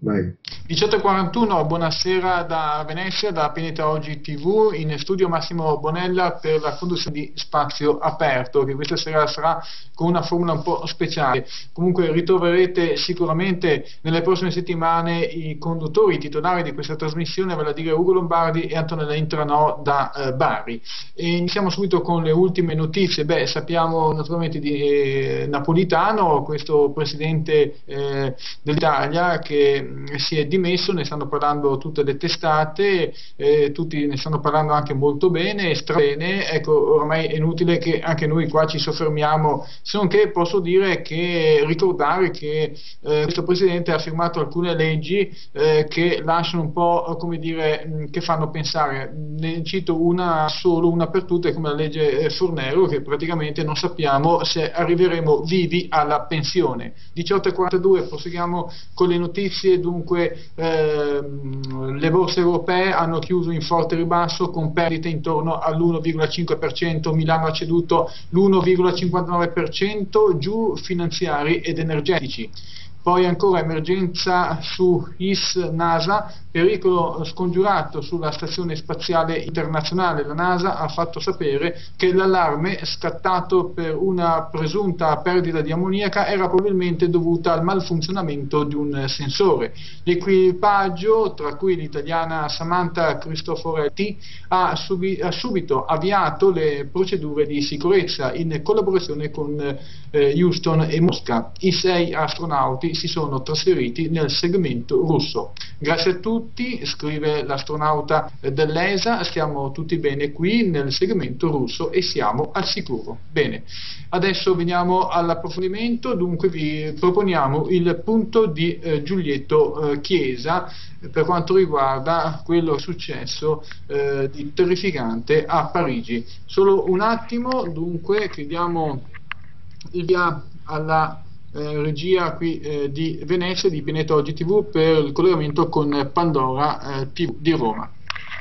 Vai. 18:41, buonasera da Venezia, da Pianeta Oggi TV, in studio Massimo Bonella per la conduzione di Spazio Aperto, che questa sera sarà con una formula un po' speciale. Comunque ritroverete sicuramente nelle prossime settimane i conduttori, i titolari di questa trasmissione, vale a dire Ugo Lombardi e Antonella Intranò da Bari. E iniziamo subito con le ultime notizie. Sappiamo naturalmente di Napolitano, questo presidente dell'Italia che si è dimesso, ne stanno parlando tutte le testate, tutti ne stanno parlando anche molto bene, strabene. Ecco, ormai è inutile che anche noi qua ci soffermiamo, se non che posso dire che ricordare che questo presidente ha firmato alcune leggi che lasciano un po', come dire, che fanno pensare. Ne cito una solo, una per tutte, come la legge Fornero, che praticamente non sappiamo se arriveremo vivi alla pensione. 18:42, proseguiamo con le notizie. Dunque le borse europee hanno chiuso in forte ribasso con perdite intorno all'1,5%, Milano ha ceduto l'1,59%, giù finanziari ed energetici. Poi ancora emergenza su IS-NASA, pericolo scongiurato sulla stazione spaziale internazionale. La NASA ha fatto sapere che l'allarme scattato per una presunta perdita di ammoniaca era probabilmente dovuta al malfunzionamento di un sensore. L'equipaggio, tra cui l'italiana Samantha Cristoforetti, ha subito avviato le procedure di sicurezza in collaborazione con Houston e Mosca. I 6 astronauti si sono trasferiti nel segmento russo. Grazie a tutti, scrive l'astronauta dell'ESA, stiamo tutti bene qui nel segmento russo e siamo al sicuro. Bene, adesso veniamo all'approfondimento. Dunque vi proponiamo il punto di Giulietto Chiesa per quanto riguarda quello successo di terrificante a Parigi. Solo un attimo, dunque, chiediamo il via alla regia qui di Venezia, di Pianeta Oggi TV, per il collegamento con Pandora TV di Roma.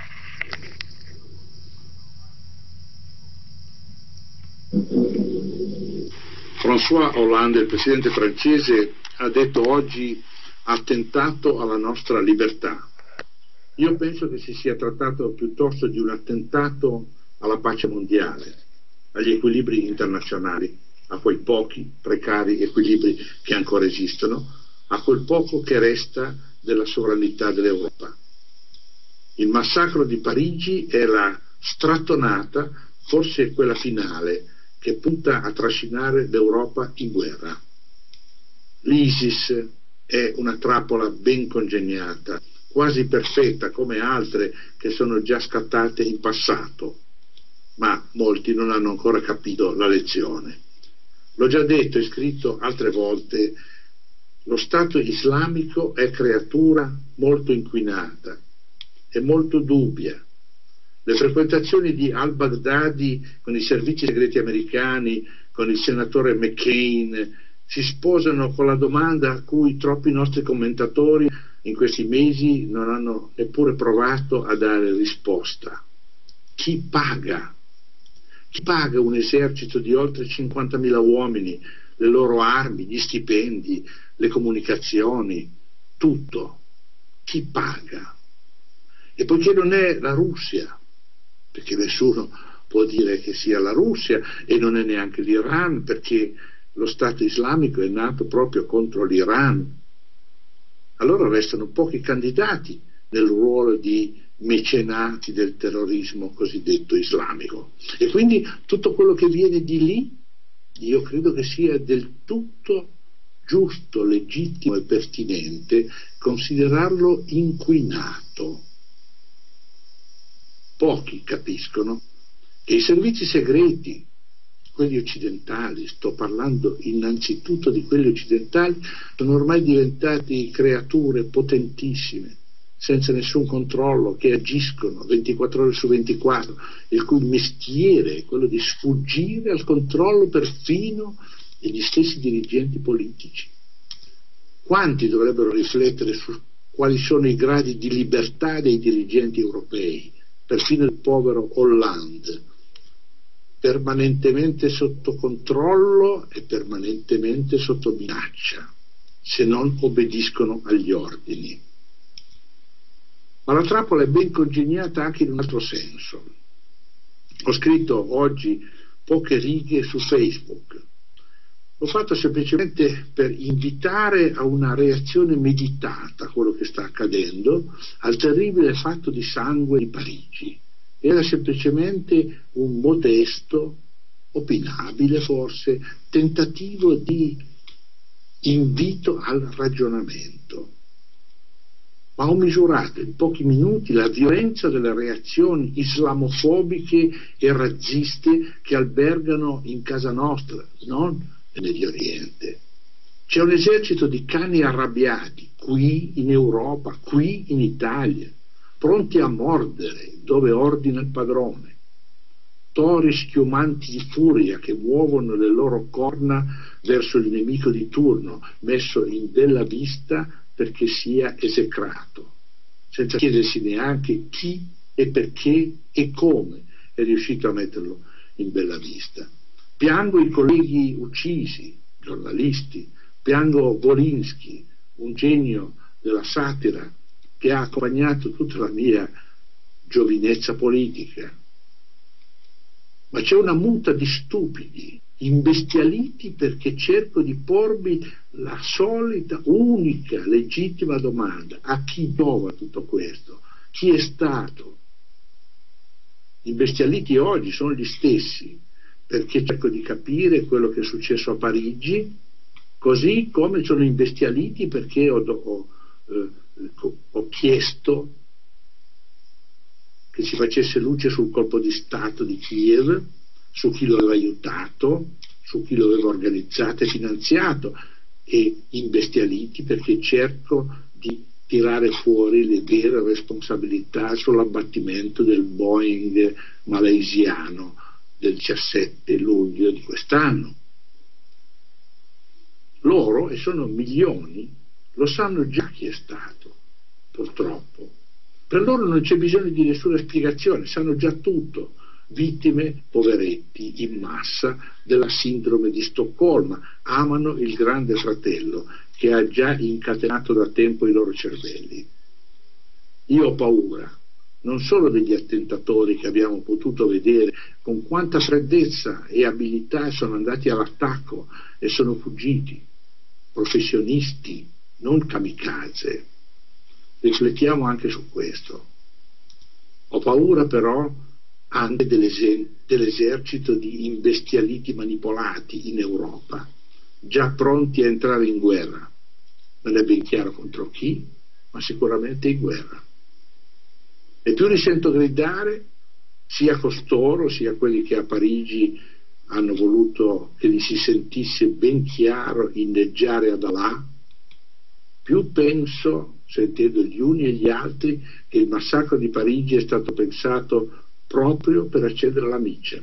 François Hollande, il presidente francese, ha detto oggi attentato alla nostra libertà. Io penso che si sia trattato piuttosto di un attentato alla pace mondiale, agli equilibri internazionali, a quei pochi precari equilibri che ancora esistono, a quel poco che resta della sovranità dell'Europa. Il massacro di Parigi è la strattonata, forse quella finale, che punta a trascinare l'Europa in guerra. L'ISIS è una trappola ben congegnata, quasi perfetta come altre che sono già scattate in passato, ma molti non hanno ancora capito la lezione. L'ho già detto e scritto altre volte, lo Stato islamico è creatura molto inquinata e molto dubbia. Le frequentazioni di al-Baghdadi con i servizi segreti americani, con il senatore McCain, si sposano con la domanda a cui troppi nostri commentatori in questi mesi non hanno neppure provato a dare risposta. Chi paga? Chi paga un esercito di oltre 50.000 uomini, le loro armi, gli stipendi, le comunicazioni, tutto? Chi paga? E poiché non è la Russia, perché nessuno può dire che sia la Russia, e non è neanche l'Iran, perché lo Stato islamico è nato proprio contro l'Iran, allora restano pochi candidati nel ruolo di mecenati del terrorismo cosiddetto islamico. E quindi tutto quello che viene di lì, io credo che sia del tutto giusto, legittimo e pertinente considerarlo inquinato. Pochi capiscono che i servizi segreti, quelli occidentali, sto parlando innanzitutto di quelli occidentali, sono ormai diventati creature potentissime, senza nessun controllo, che agiscono 24 ore su 24, il cui mestiere è quello di sfuggire al controllo perfino degli stessi dirigenti politici. Quanti dovrebbero riflettere su quali sono i gradi di libertà dei dirigenti europei, perfino il povero Hollande, permanentemente sotto controllo e permanentemente sotto minaccia. se non obbediscono agli ordini. Ma la trappola è ben congegnata anche in un altro senso. Ho scritto oggi poche righe su Facebook. L'ho fatto semplicemente per invitare a una reazione meditata a quello che sta accadendo, al terribile fatto di sangue di Parigi. Era semplicemente un modesto, opinabile forse, tentativo di invito al ragionamento. Ma ho misurato in pochi minuti la violenza delle reazioni islamofobiche e razziste che albergano in casa nostra, non nel Medio Oriente. C'è un esercito di cani arrabbiati qui in Europa, qui in Italia, pronti a mordere dove ordina il padrone. Tori schiumanti di furia che muovono le loro corna verso il nemico di turno, messo in bella vista perché sia esecrato, senza chiedersi neanche chi e perché e come è riuscito a metterlo in bella vista. Piango i colleghi uccisi, giornalisti, piango Volinsky, un genio della satira che ha accompagnato tutta la mia giovinezza politica. Ma c'è una muta di stupidi, imbestialiti perché cerco di porvi la solita, unica, legittima domanda: a chi dova tutto questo? Chi è stato? Gli imbestialiti oggi sono gli stessi, perché cerco di capire quello che è successo a Parigi, così come sono imbestialiti perché ho chiesto che si facesse luce sul colpo di Stato di Kiev, su chi lo aveva aiutato, su chi lo aveva organizzato e finanziato, e imbestialiti perché cerco di tirare fuori le vere responsabilità sull'abbattimento del Boeing malaysiano del 17 luglio di quest'anno. Loro, e sono milioni, lo sanno già chi è stato, purtroppo. Per loro non c'è bisogno di nessuna spiegazione, sanno già tutto. Vittime, poveretti, in massa della sindrome di Stoccolma, amano il grande fratello che ha già incatenato da tempo i loro cervelli. Io ho paura, non solo degli attentatori che abbiamo potuto vedere, con quanta freddezza e abilità sono andati all'attacco e sono fuggiti, professionisti, non kamikaze. Riflettiamo anche su questo. Ho paura però anche dell'esercito di imbestialiti manipolati in Europa, già pronti a entrare in guerra. Non è ben chiaro contro chi, ma sicuramente in guerra. E più li sento gridare, sia costoro, sia quelli che a Parigi hanno voluto che li si sentisse ben chiaro inneggiare ad Allah, più penso, sentendo gli uni e gli altri, che il massacro di Parigi è stato pensato proprio per accedere alla miccia.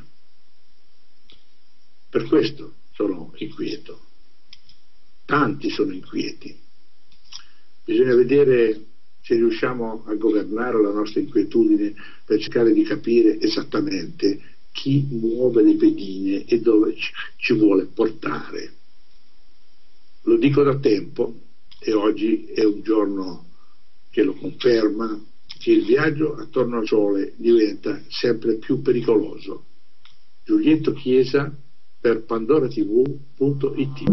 Per questo sono inquieto. Tanti sono inquieti. Bisogna vedere se riusciamo a governare la nostra inquietudine per cercare di capire esattamente chi muove le pedine e dove ci vuole portare. Lo dico da tempo e oggi è un giorno che lo conferma, che il viaggio attorno al Sole diventa sempre più pericoloso. Giulietto Chiesa per pandoratv.it.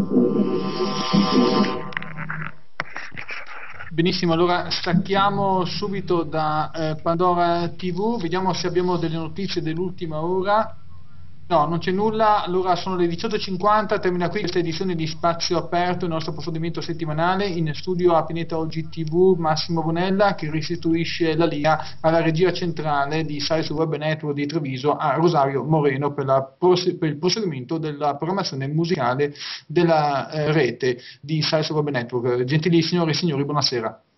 Benissimo, allora stacchiamo subito da Pandora TV, vediamo se abbiamo delle notizie dell'ultima ora. No, non c'è nulla. Allora sono le 18:50, termina qui questa edizione di Spazio Aperto, il nostro approfondimento settimanale. In studio a Pineta Oggi TV Massimo Bonella, che restituisce la linea alla regia centrale di Sai sul Web Network di Treviso a Rosario Moreno per il proseguimento della programmazione musicale della rete di Sai sul Web Network. Gentili signore e signori, buonasera.